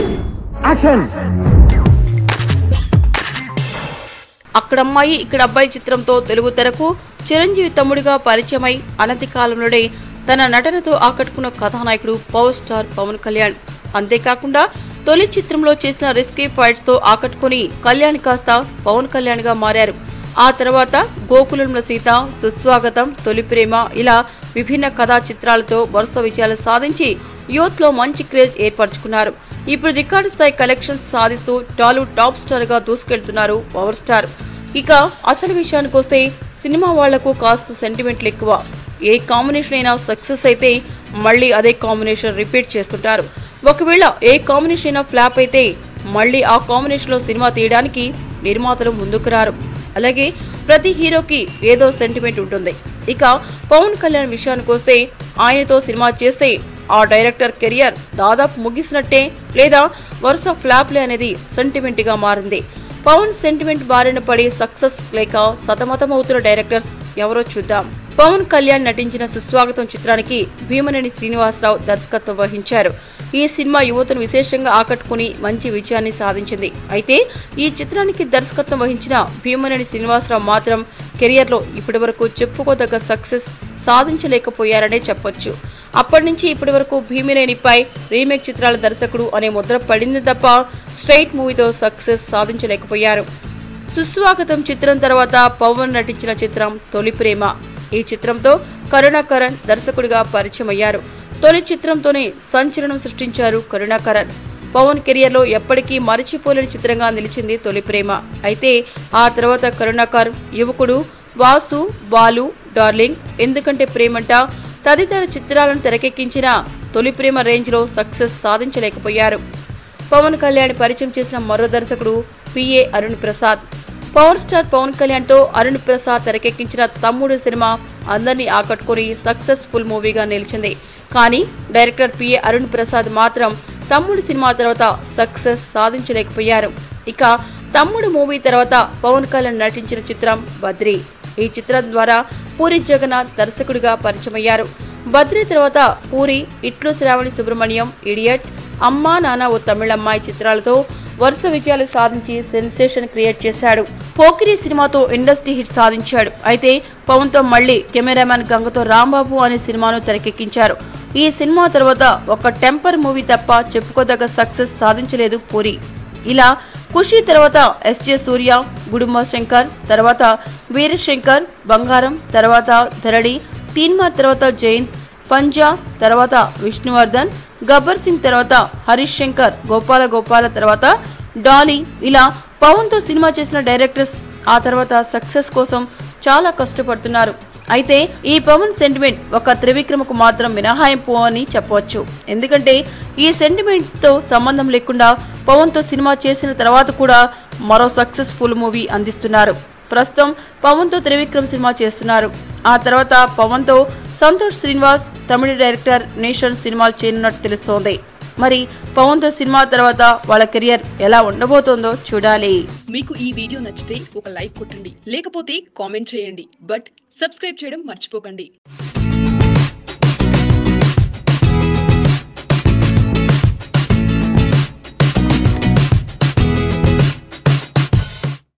Action. అక్కడమ్మాయి ఇక్కడ అబ్బాయి చిత్రంతో తెలుగు తెరకు చిరంజీవి తమ్ముడిగా పరిచయమై అనతి కాలంలోనే తన నటనతో ఆకట్టుకున్న కథానాయకుడు పవర్ స్టార్ పవన్ కళ్యాణ్. అంతేకాకుండా తొలి చిత్రంలో చేసిన రిస్కీ ఫైట్స్ తో ఆకట్టుకుని కళ్యాణ్ కాస్త పవన్ కళ్యాణ్ గా మారారు. ఆ తర్వాత గోకులంలో సీత, సుస్వాగతం, తొలి ప్రేమ ఇలా విభిన్న కథా చిత్రాలతో వరుస విజయాలు సాధించి యూత్ లో మంచి క్రేజ్ ఏర్పరచుకున్నారు. ఇప్పుడు రికార్డు స్థాయి కలెక్షన్స్ సాధిస్తూ టాలీవుడ్ టాప్ స్టార్ గా దూసుకెళ్తున్నారు పవర్ స్టార్. ఇక అసలు విషయానికి వస్తే సినిమా వాళ్లకు కాస్త సెంటిమెంట్లు ఎక్కువ. ఏ కాంబినేషన్ అయినా సక్సెస్ అయితే మళ్లీ అదే కాంబినేషన్ రిపీట్ చేస్తుంటారు. ఒకవేళ ఏ కాంబినేషన్ అయినా ఫ్లాప్ అయితే మళ్లీ ఆ కాంబినేషన్ లో సినిమా తీయడానికి నిర్మాతలు ముందుకు రారు. అలాగే ప్రతి హీరోకి ఏదో సెంటిమెంట్ ఉంటుంది. ఇక పవన్ కళ్యాణ్ విషయానికి వస్తే ఆయనతో సినిమా చేస్తే ఆ డైరెక్టర్ కెరియర్ దాదాపు ముగిసినట్టే లేదా వరుస ఫ్లాప్లే అనేది సెంటిమెంట్ గా మారింది. పవన్ సెంటిమెంట్ బారిన పడి సక్సెస్ లేక సతమతమవుతున్న డైరెక్టర్స్ ఎవరో చూద్దాం. పవన్ కళ్యాణ్ నటించిన సుస్వాగతం చిత్రానికి భీమనేని శ్రీనివాసరావు దర్శకత్వం వహించారు. ఈ సినిమా యువతను విశేషంగా ఆకట్టుకుని మంచి విజయాన్ని సాధించింది. అయితే ఈ చిత్రానికి దర్శకత్వం వహించిన భీమనేని శ్రీనివాసరావు మాత్రం కెరియర్ లో ఇప్పటి వరకు చెప్పుకోదగ్గ సక్సెస్ సాధించలేకపోయారనే చెప్పొచ్చు. అప్పటి నుంచి ఇప్పటి వరకు భీమనేనిపై రీమేక్ చిత్రాల దర్శకుడు అనే ముద్ర పడింది తప్ప స్ట్రైట్ మూవీతో సక్సెస్ సాధించలేకపోయారు. సుస్వాగతం చిత్రం తర్వాత పవన్ నటించిన చిత్రం తొలి ప్రేమ. ఈ చిత్రంతో కరుణాకరణ్ దర్శకుడిగా పరిచయం అయ్యారు. తొలి చిత్రంతోనే సంచలనం సృష్టించారు కరుణాకరణ్. పవన్ కెరియర్ లో ఎప్పటికీ మరచిపోలేని చిత్రంగా నిలిచింది తొలి ప్రేమ. అయితే ఆ తర్వాత కరుణాకర్, యువకుడు, వాసు, బాలు, డార్లింగ్, ఎందుకంటే ప్రేమంట తదితర చిత్రాలను తెరకెక్కించిన తొలి ప్రేమ రేంజ్ లో సక్సెస్ సాధించలేకపోయారు. పవన్ కళ్యాణ్ పరిచయం చేసిన మరో దర్శకుడు PA Arun Prasad. Power star Pawan Kalyan తో అరుణ్ ప్రసాద్ తెరకెక్కించిన తమ్ముడు సినిమా అందరినీ ఆకట్టుకుని సక్సెస్ఫుల్ మూవీగా నిలిచింది. కానీ డైరెక్టర్ పిఏ అరుణ్ ప్రసాద్ మాత్రం తమ్ముడు సినిమా తర్వాత సక్సెస్ సాధించలేకపోయారు. ఇక తమ్ముడు మూవీ తర్వాత పవన్ కళ్యాణ్ నటించిన చిత్రం బద్రీ. ఈ చిత్రం ద్వారా పూరి జగన్నాథ్ దర్శకుడిగా పరిచయమయ్యారు. బద్రీ తర్వాత పూరి ఇట్లు శ్రావణి సుబ్రహ్మణ్యం, ఇడియట్, అమ్మా నాన్న ఓ తమిళమ్మాయి చిత్రాలతో వరుస విజయాలు సాధించి సెన్సేషన్ క్రియేట్ చేశాడు. పోకిరి సినిమాతో ఇండస్ట్రీ హిట్ సాధించాడు. అయితే పవన్ తో మళ్లీ కెమెరామ్యాన్ గంగతో రాంబాబు అనే సినిమాను తెరకెక్కించారు. ఈ సినిమా తర్వాత ఒక టెంపర్ మూవీ తప్ప చెప్పుకోదగ్గ సక్సెస్ సాధించలేదు పూరి. ఇలా ఖుషి తర్వాత ఎస్జే సూర్య, గుడుంబ శంకర్ తర్వాత వీరశంకర్, బంగారం తర్వాత ధరణి, తీన్మార్ తర్వాత జయంత్, పంజా తర్వాత విష్ణువర్ధన్, గబ్బర్ సింగ్ తర్వాత హరీష్ శంకర్, గోపాల తర్వాత డాలీ ఇలా పవన్ తో సినిమా చేసిన డైరెక్టర్స్ ఆ తర్వాత సక్సెస్ కోసం చాలా కష్టపడుతున్నారు. అయితే ఈ పవన్ సెంటిమెంట్ ఒక త్రివిక్రమకు మాత్రం మినహాయింపు అని చెప్పవచ్చు. ఎందుకంటే ఈ సెంటిమెంట్ తో సంబంధం లేకుండా పవన్ తో సినిమా చేసిన తర్వాత కూడా మరో సక్సెస్ఫుల్ మూవీ అందిస్తున్నారు. ప్రస్తుతం పవన్ తో త్రివిక్రమ్ సినిమా చేస్తున్నారు. ఆ తర్వాత పవన్ తో సంతోష్ శ్రీనివాస్ తమిళ డైరెక్టర్ నేషన్ సినిమాలు చేయనున్నట్టు తెలుస్తోంది. మరి పవన్ తో సినిమా తర్వాత వాళ్ళ కెరియర్ ఎలా ఉండబోతోందో చూడాలి. మీకు ఈ వీడియో నచ్చితే ఒక లైక్ కొట్టండి, లేకపోతే కామెంట్ చేయండి. బట్ సబ్స్క్రైబ్ చేయడం మర్చిపోకండి.